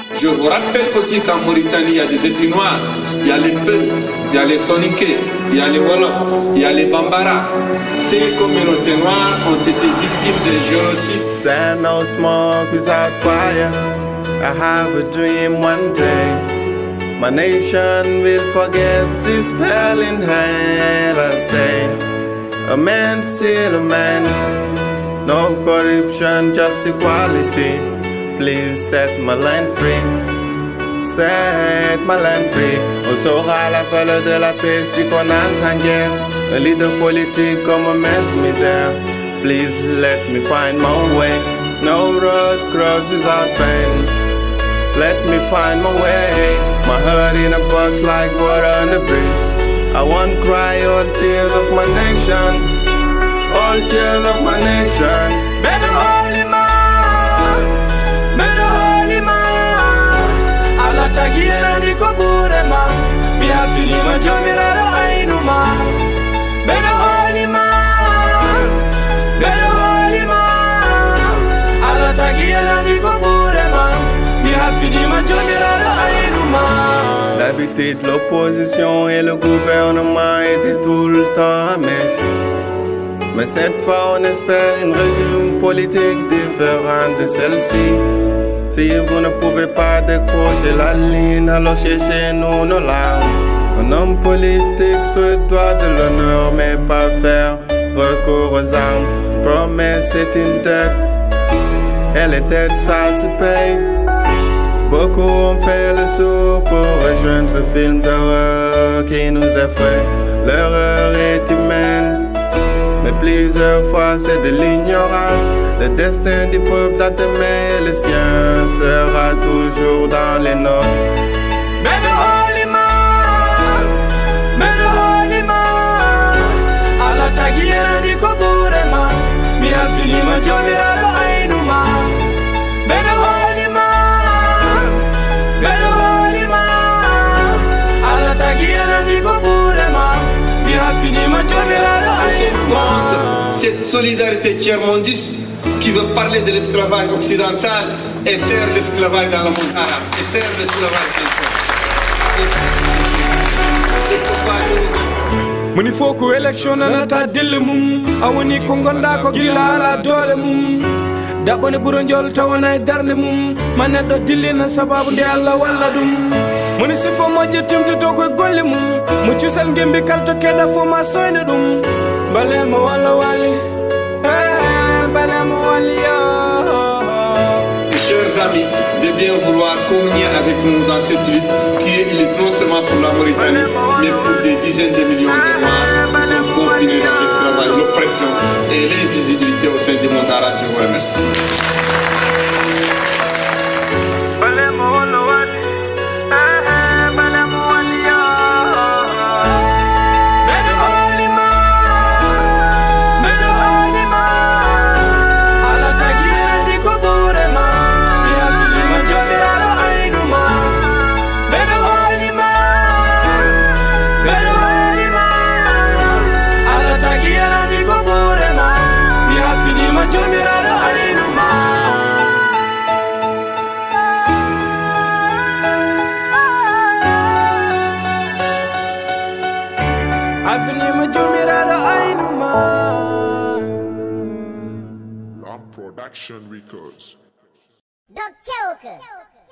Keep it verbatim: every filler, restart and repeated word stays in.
Je vous rappelle aussi qu'en Mauritanie, il y a des ethnies noires, il y a les Peul, il y a les Soninké, il y a les Wolof, il y a les Bambara. Ces communautés noires ont été victimes des génocides. Sand no smoke without fire. I have a dream one day. My nation will forget this spell in hell. I say, a man still a man. No corruption, just equality. Please set my land free. Set my land free. On saura la valeur de la paix si qu'on entre en guerre. Un leader politique comme un maître misère. Please let me find my way. No road cross without pain. Let me find my way. My heart in a box like water on the bridge. I won't cry all tears of my nation. All tears of my nation. Better holy man, better holy man. Alla tagira di kobure ma, mi afili ma jomira ro ainu ma. Better holy man, better holy man. Alla tagira di kobure ma, mi afili ma jomira ro ainu ma. D'habitude l'opposition et le gouvernement étaient tout le temps à mèche. Mais cette fois on espère un régime politique différent de celle-ci. Si vous ne pouvez pas décrocher la ligne, alors cherchez-nous nos larmes. Un homme politique se doit de l'honneur, mais pas faire recours aux armes. Promesse est une dette, et les dettes ça se paye. Beaucoup ont fait le saut pour rejoindre ce film d'horreur qui nous effraie. L'erreur est humaine, mais plusieurs fois c'est de l'ignorance. Le destin du peuple dans tes mains, le sien sera toujours dans les nôtres. Better holy man, better holy man. Alla tagira di kobure ma, mi afili ma jomira ro ainu ma. Better holy man, better holy man. Alla tagira di kobure ma, mi afili ma jomira ro ainu ma. Cette solidarité tiers-mondiste qui veut parler de l'esclavage occidental et taire l'esclavage dans le monde arabe, et taire l'esclavage dans Muni foku election nata dille mum awoni ko gonda ko gilala dole mum dabone buronjol tawana darde mum maneddo dillina sababu de Allah walla dum muni sifo moje timti to ko golle mum mu ciusal ngembi kalto keda fo ma soyna dum balema walla wali eh balema wali yo. Chers amis, de bien vouloir communier avec nous dans cette lutte qui est unique non seulement pour la Mauritanie, mais pour des dizaines de millions de Noirs qui sont confinés dans l'esclavage, l'oppression et l'invisibilité au sein du monde arabe. Je vous remercie. Production Records. Doctor